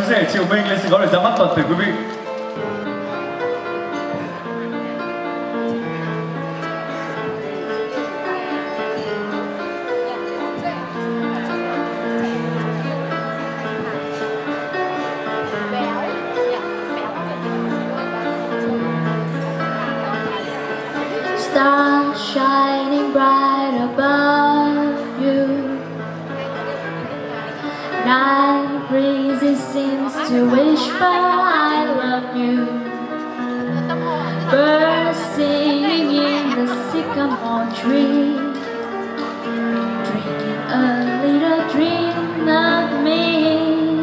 rể Triệu Minh lên sân khấu để ra mắt toàn thể quý vị. Stars shining bright above you. Night breezes seems to whisper I love you. Birds singing in the sycamore tree, dreaming a little dream of me.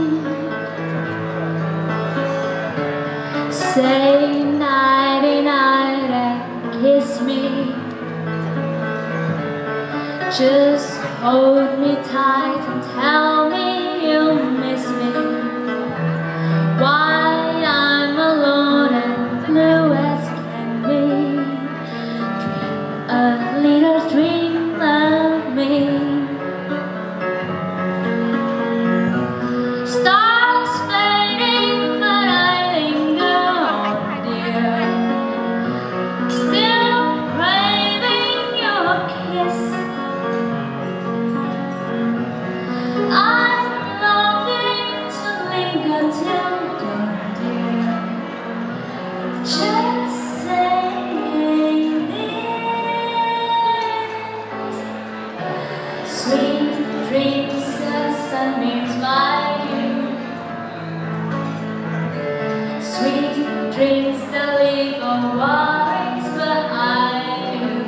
Say nighty night and kiss me. Just hold me tight and tell me you miss me. Why I'm alone and blue as can be. Dream a little dream of me. Stars fading, but I linger on, dear. Still craving your kiss. I'm longing to linger till dawn, dear. Just saying this. Sweet dreams the sunbeams by you. Sweet dreams that leave all worries behind you.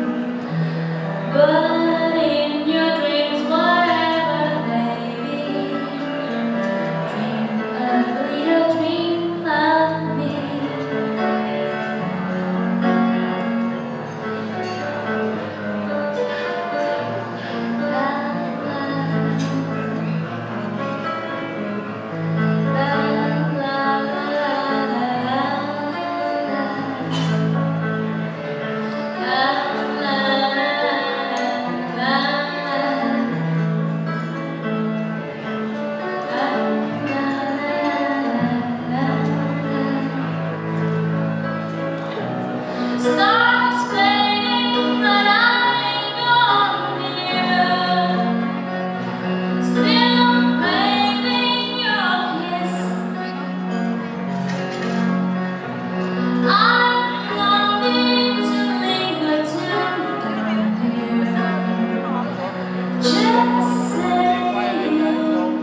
But in your dreams, whatever they be, dream a little dream of me. Stars fading, but I linger on, dear. Still craving your kiss. I'm longing to linger till dawn, dear. Just saying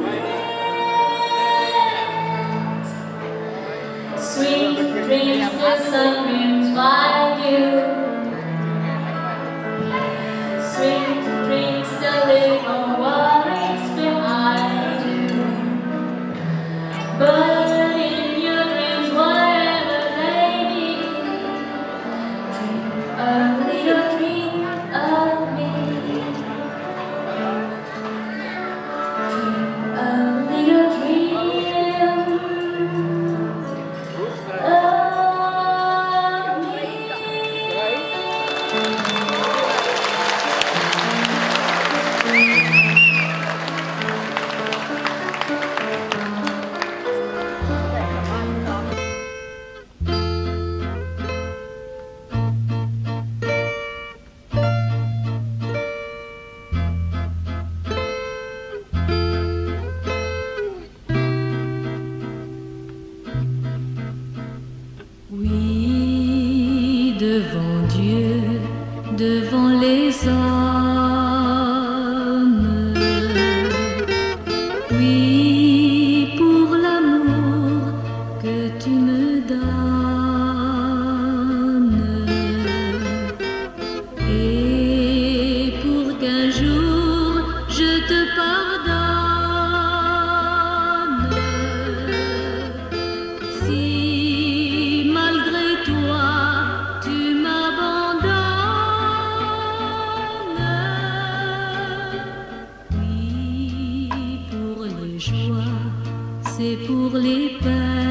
this. Sweet dreams the sunbeams by you. Sweet dreams that leave no worries behind you. But in your dreams, whatever they be, dream a little dream of me. Dream a little dream of me. Oui, devant Dieu, devant les hommes. Oui, pour l'amour que tu me donnes. Et pour qu'un jour je te pardonne. Si malgré toi tu m'abandonnes, oui, pour les joies, c'est pour les peines.